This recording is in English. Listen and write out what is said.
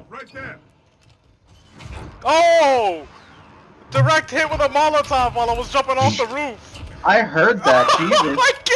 right there. Oh! Direct hit with a Molotov while I was jumping off the roof. I heard that. Jesus. Oh my